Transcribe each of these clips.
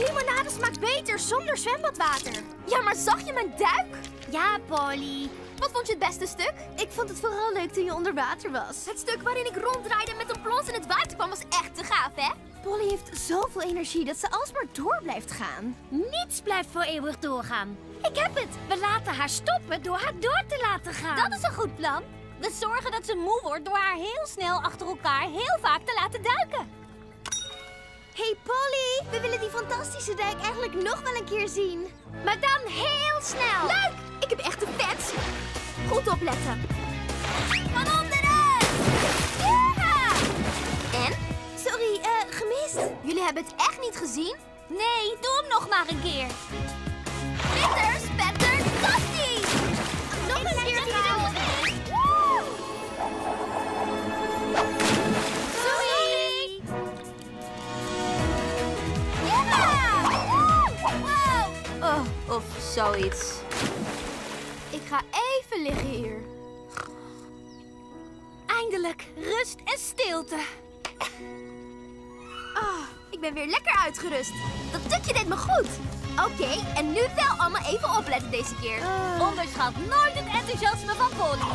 limonade smaakt beter zonder zwembadwater. Ja, maar zag je mijn duik? Ja, Polly. Wat vond je het beste stuk? Ik vond het vooral leuk toen je onder water was. Het stuk waarin ik ronddraaide en met een plons in het water kwam was echt te gaaf, hè? Polly heeft zoveel energie dat ze alsmaar door blijft gaan. Niets blijft voor eeuwig doorgaan. Ik heb het. We laten haar stoppen door haar door te laten gaan. Dat is een goed plan. We zorgen dat ze moe wordt door haar heel snel achter elkaar heel vaak te laten duiken. Hey Polly, we willen die fantastische dijk eigenlijk nog wel een keer zien. Maar dan heel snel. Leuk! Ik heb echte fans. Goed opletten. Van onderuit! Ja! En? Sorry, gemist. Jullie hebben het echt niet gezien? Nee, doe hem nog maar een keer. Splitter, spetter, tastie! Nog een keer gaan. Sorry! Ja! Wow! Oh, of zoiets. Ik ga even liggen hier. Eindelijk rust en stilte. Ik ben weer lekker uitgerust. Dat tukje deed me goed. Oké, en nu wel allemaal even opletten deze keer. Onderschat nooit het enthousiasme van Polly.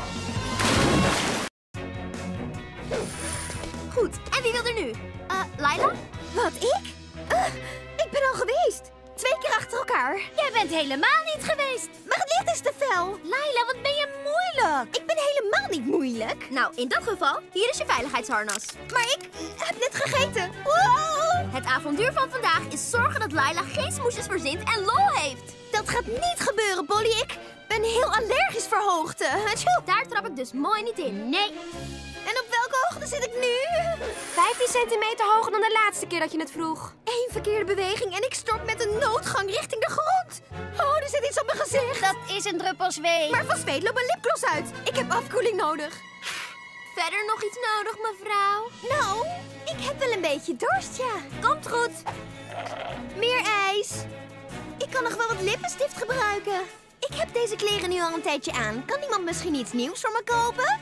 Goed, en wie wil er nu? Laila? Wat, ik? Ik ben al geweest. 2 keer achter elkaar. Jij bent helemaal niet geweest. Maar het licht is te fel. Laila, wat ben je moeilijk. Ik ben helemaal niet moeilijk. Nou, in dat geval, hier is je veiligheidsharnas. Maar ik heb net gegeten. Wow. Het avontuur van vandaag is zorgen dat Laila geen smoesjes verzint en lol heeft. Dat gaat niet gebeuren, Polly. Ik ben heel allergisch voor hoogte. Daar trap ik dus mooi niet in. Nee. En op welke hoogte zit ik nu? 15 centimeter hoger dan de laatste keer dat je het vroeg. Eén verkeerde beweging en ik stort met een noodgang richting de grond. Oh, er zit iets op mijn gezicht. Dat is een druppel zweet. Maar van zweet loopt mijn lipgloss uit. Ik heb afkoeling nodig. Verder nog iets nodig, mevrouw? Nou, ik heb wel een beetje dorst, ja. Komt goed. Meer ijs. Ik kan nog wel wat lippenstift gebruiken. Ik heb deze kleren nu al een tijdje aan. Kan iemand misschien iets nieuws voor me kopen?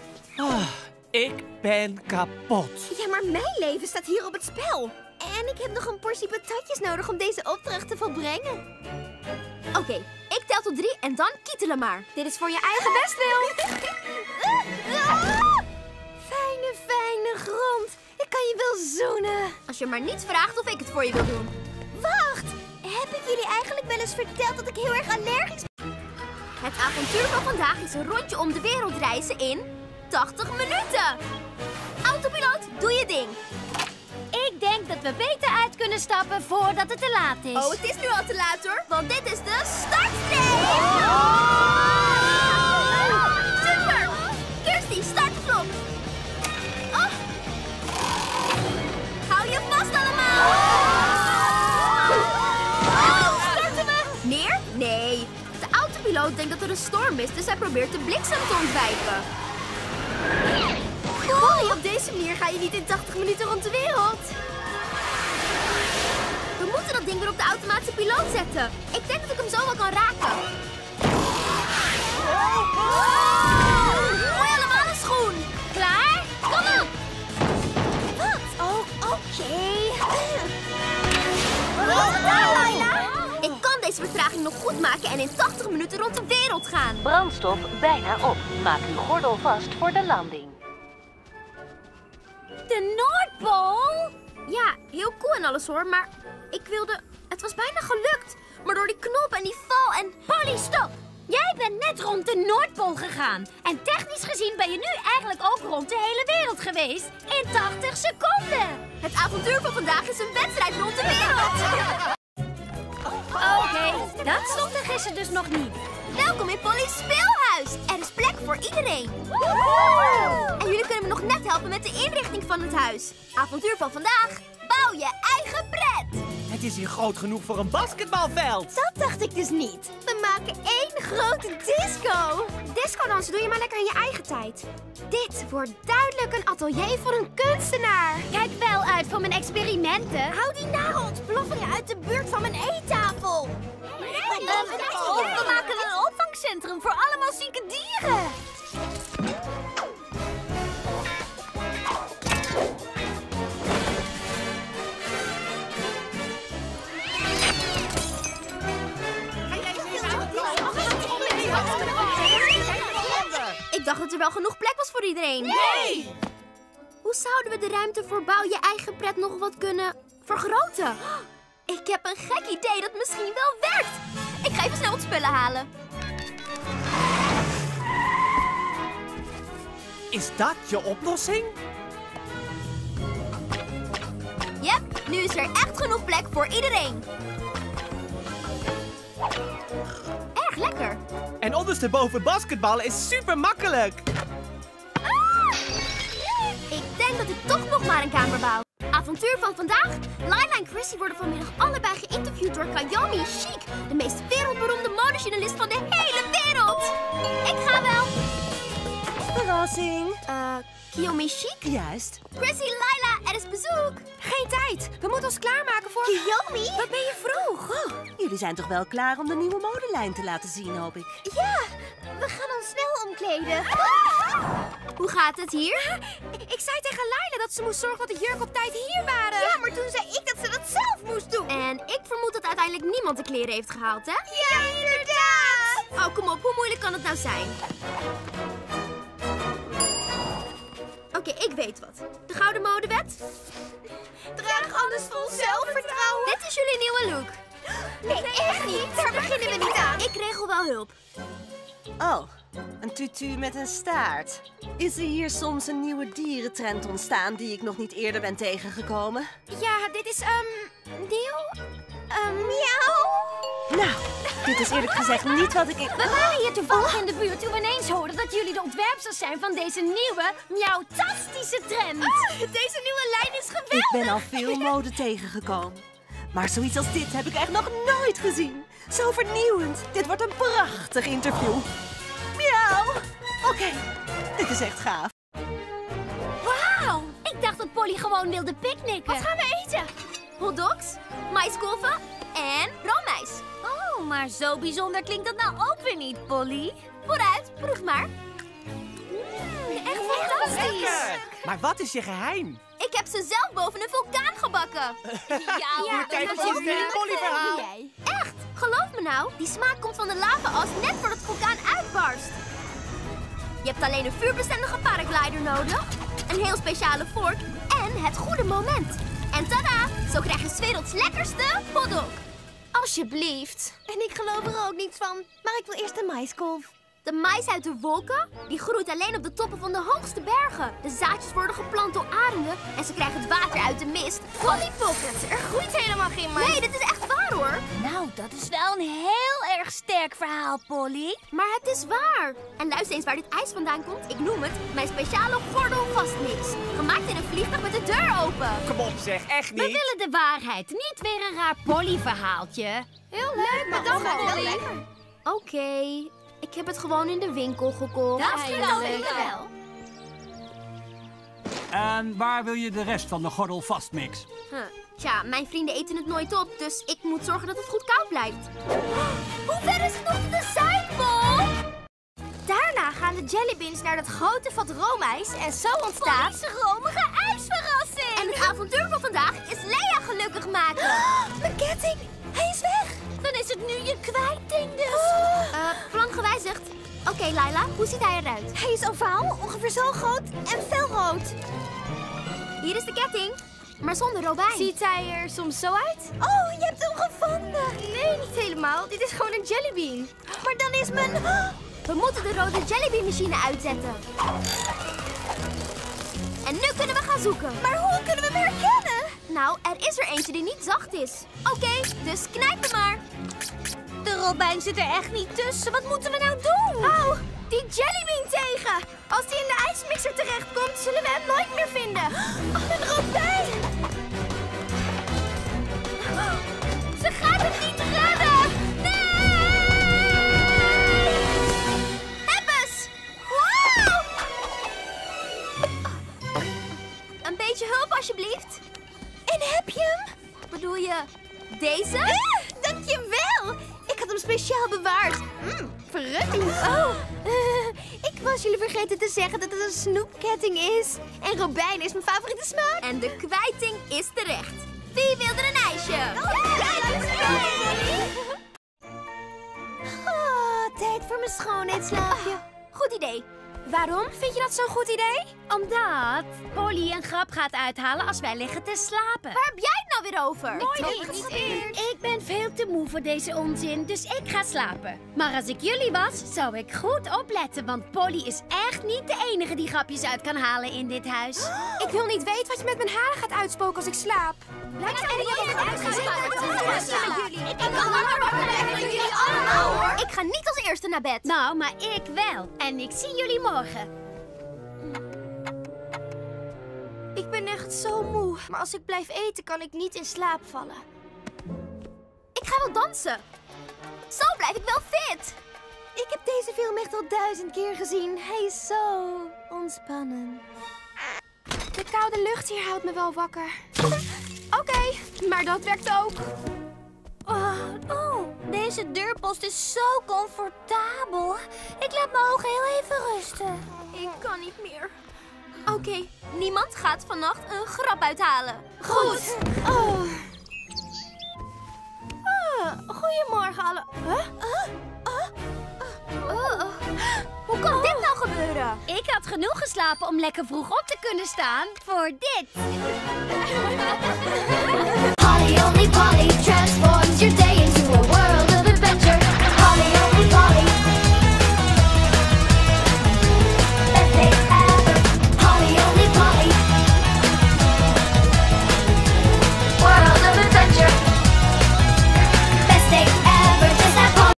Ik ben kapot. Ja, maar mijn leven staat hier op het spel. En ik heb nog een portie patatjes nodig om deze opdracht te volbrengen. Oké, ik tel tot 3 en dan kietelen maar. Dit is voor je eigen bestwil. Fijne, fijne grond. Ik kan je wel zoenen. Als je maar niet vraagt of ik het voor je wil doen. Wacht, heb ik jullie eigenlijk wel eens verteld dat ik heel erg allergisch ben? Het avontuur van vandaag is een rondje om de wereld reizen in 80 minuten. Autopiloot, doe je ding. Ik denk dat we beter uit kunnen stappen voordat het te laat is. Oh, het is nu al te laat hoor, want dit is de startstreep. Super! Kirsty, start de klok. Hou je vast allemaal. Starten we? Neer? Nee. De autopiloot denkt dat er een storm is, dus hij probeert de bliksem te ontwijken. Cool, op deze manier ga je niet in 80 minuten rond de wereld. We moeten dat ding weer op de automatische piloot zetten. Ik denk dat ik hem zo wel kan raken. Gooi allemaal een schoen. Klaar? Kom op! Wat? Oh, oké. Wat gedaan, Laila? Ik kan deze vertraging nog goed maken en in 80 minuten rond de wereld gaan. Brandstof bijna op. Maak uw gordel vast voor de landing. De Noordpool? Ja, heel cool en alles hoor, maar ik wilde... Het was bijna gelukt. Maar door die knop en die val en... Polly, stop! Jij bent net rond de Noordpool gegaan. En technisch gezien ben je nu eigenlijk ook rond de hele wereld geweest. In 80 seconden. Het avontuur van vandaag is een wedstrijd rond de wereld. Oké, dat stond er gisteren dus nog niet. Welkom in Polly's speelhuis. Er is plek voor iedereen. En jullie kunnen me nog net helpen met de inrichting van het huis. Avontuur van vandaag. Bouw je eigen pret. Het is hier groot genoeg voor een basketbalveld. Dat dacht ik dus niet. We maken één grote disco. Discodansen doe je maar lekker in je eigen tijd. Dit wordt duidelijk een atelier voor een kunstenaar. Kijk wel uit voor mijn experimenten. Hou die nare ontploffingen uit de buurt van mijn eettafel. We maken een opvangcentrum voor allemaal zieke dieren. voor iedereen. Nee! Hoe zouden we de ruimte voor bouw je eigen pret nog wat kunnen vergroten? Ik heb een gek idee dat misschien wel werkt. Ik ga even snel wat spullen halen. Is dat je oplossing? Yep, nu is er echt genoeg plek voor iedereen. Erg lekker. En ondersteboven basketballen is super makkelijk. Ik denk dat ik toch nog maar een kamer bouw. Avontuur van vandaag. Laila en Chrissy worden vanmiddag allebei geïnterviewd door Kiyomi Chic, de meest wereldberoemde modejournalist van de hele wereld. Ik ga wel. Verrassing. Kiyomi Chic? Juist. Chrissy, Laila, er is bezoek. Geen tijd. We moeten ons klaarmaken voor... Kiyomi? Wat ben je vroeg? Oh, jullie zijn toch wel klaar om de nieuwe modelijn te laten zien, hoop ik. Ja, we gaan ons snel omkleden. Hoe gaat het hier? Ik zei tegen Laila dat ze moest zorgen dat de jurk op tijd hier waren. Ja, maar toen zei ik dat ze dat zelf moest doen. En ik vermoed dat uiteindelijk niemand de kleren heeft gehaald, hè? Ja, inderdaad. Oh, kom op. Hoe moeilijk kan het nou zijn? Oké, ik weet wat. De gouden modewet. Draag alles vol zelfvertrouwen. Dit is jullie nieuwe look. Nee, echt niet. Daar beginnen we niet aan. Ik regel wel hulp. Oh, een tutu met een staart. Is er hier soms een nieuwe dierentrend ontstaan die ik nog niet eerder ben tegengekomen? Ja, dit is, nieuw? Miauw. Nou, dit is eerlijk gezegd niet wat ik... We waren hier toevallig in de buurt toen we ineens hoorden dat jullie de ontwerpsters zijn van deze nieuwe, miauwtastische trend. Deze nieuwe lijn is geweldig. Ik ben al veel mode tegengekomen. Maar zoiets als dit heb ik echt nog nooit gezien. Zo vernieuwend. Dit wordt een prachtig interview. Miauw. Oké, dit is echt gaaf. Wauw! Ik dacht dat Polly gewoon wilde picknicken. Wat gaan we eten? Hotdogs, maiskolven en roomijs. Oh, maar zo bijzonder klinkt dat nou ook weer niet, Polly. Vooruit, proef maar. Echt fantastisch. Maar wat is je geheim? Ik heb ze zelf boven een vulkaan gebakken. Ja, Kijk, wat is dit Polly-verhaal? Echt, geloof me nou. Die smaak komt van de lava-as net voordat het vulkaan uitbarst. Je hebt alleen een vuurbestendige paraglider nodig, een heel speciale vork en het goede moment. En tada, zo krijg je 's werelds lekkerste hotdog. Alsjeblieft. En ik geloof er ook niets van, maar ik wil eerst de maiskolf. De mais uit de wolken, die groeit alleen op de toppen van de hoogste bergen. De zaadjes worden geplant door arenden en ze krijgen het water uit de mist. Polly Pocket, er groeit helemaal geen mais. Nee, dit is echt waar hoor. Nou, dat is wel een heel erg sterk verhaal, Polly. Maar het is waar. En luister eens waar dit ijs vandaan komt. Ik noem het mijn speciale gordel-vastmix. Gemaakt in een vliegtuig met de deur open. Kom op zeg, echt We niet. willen de waarheid, niet weer een raar Polly-verhaaltje. Heel leuk, maar dan wel lekker. Oké, ik heb het gewoon in de winkel gekocht. Dat geloof ik wel. En waar wil je de rest van de gordel vastmix? Tja, mijn vrienden eten het nooit op, dus ik moet zorgen dat het goed koud blijft. Hoe ver is het nog tot de Zuidpool? Daarna gaan de jellybeans naar dat grote vat roomijs en zo ontstaat... Polly's romige ijsverrassing! En het avontuur van vandaag is Lea gelukkig maken. Mijn ketting, hij is weg! Dan is het nu je kwijting dus. Plan gewijzigd. Oké, Laila, hoe ziet hij eruit? Hij is ovaal, ongeveer zo groot en felrood. Hier is de ketting, maar zonder robijn. Ziet hij er soms zo uit? Oh, je hebt hem gevonden. Nee, niet helemaal. Dit is gewoon een jellybean. Maar dan is mijn... We moeten de rode jellybean-machine uitzetten. En nu kunnen we gaan zoeken. Maar hoe kunnen we hem herkennen? Nou, er is er eentje die niet zacht is. Oké, dus knijp hem maar. De robijn zit er echt niet tussen. Wat moeten we nou doen? Oh, die jellybean tegen. Als die in de ijsmixer terechtkomt, zullen we hem nooit meer vinden. Oh, een robijn. Ze gaat het niet redden. Nee! Hebbes! Wow! Een beetje hulp, alsjeblieft. En heb je hem? Bedoel je deze? Dankjewel! Ik had hem speciaal bewaard. Verrukking. Oh, ik was jullie vergeten te zeggen dat het een snoepketting is. En robijn is mijn favoriete smaak. En de kwijting is terecht. Wie wil er een ijsje? Tijd voor mijn schoonheidsslaapje. Goed idee. Waarom vind je dat zo'n goed idee? Omdat Polly een grap gaat uithalen als wij liggen te slapen. Waar heb jij het nou weer over? Ik ben veel te moe voor deze onzin, dus ik ga slapen. Maar als ik jullie was, zou ik goed opletten, want Polly is echt niet de enige die grapjes uit kan halen in dit huis. Ik wil niet weten wat je met mijn haren gaat uitspoken als ik slaap. Ik ga niet als eerste naar bed. Nou, maar ik wel. En ik zie jullie morgen. Ik ben echt zo moe. Maar als ik blijf eten, kan ik niet in slaap vallen. Ik ga wel dansen. Zo blijf ik wel fit. Ik heb deze film echt al 1000 keer gezien. Hij is zo ontspannen. De koude lucht hier houdt me wel wakker. Oké, maar dat werkt ook. Deze deurpost is zo comfortabel. Ik laat mijn ogen heel even rusten. Ik kan niet meer. Oké, niemand gaat vannacht een grap uithalen. Goed. Goedemorgen alle... Hoe kan dit nou gebeuren? Ik had genoeg geslapen om lekker vroeg op te kunnen staan voor dit. Polly, only Polly transforms your day into a world.